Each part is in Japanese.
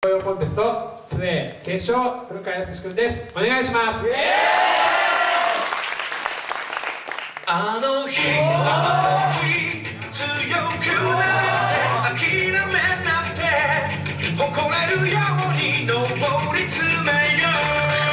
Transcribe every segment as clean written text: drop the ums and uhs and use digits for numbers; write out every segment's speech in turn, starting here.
童謡コンテスト 2A 決勝、古川靖くんです。お願いします。 あの日あの時強くなって諦めなって誇れるように上り詰めよう。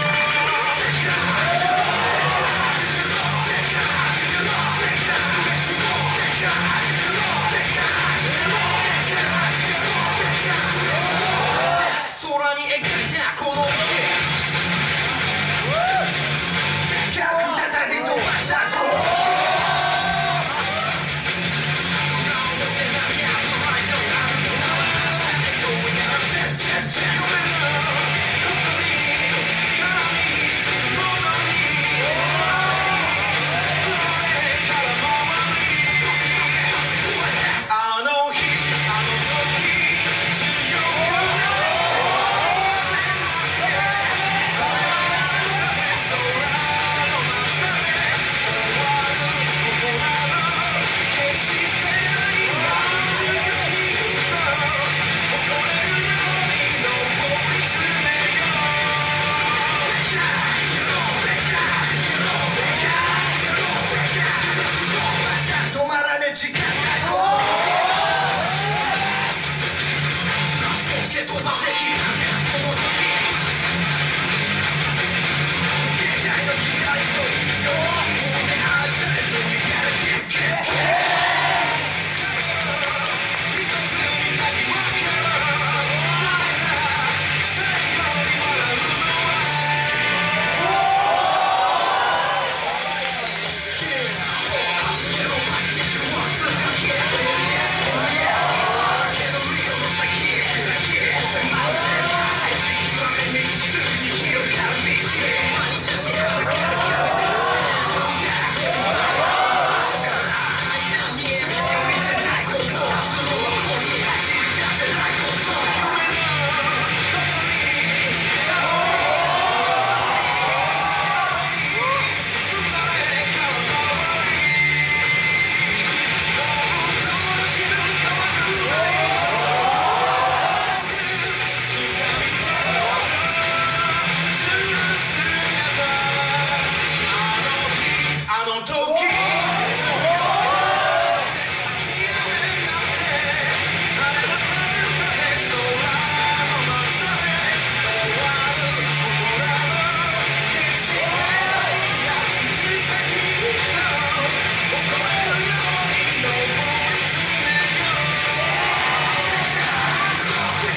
空に描いたこの道再び飛ばしたこの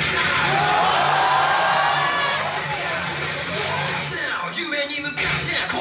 夢に向かって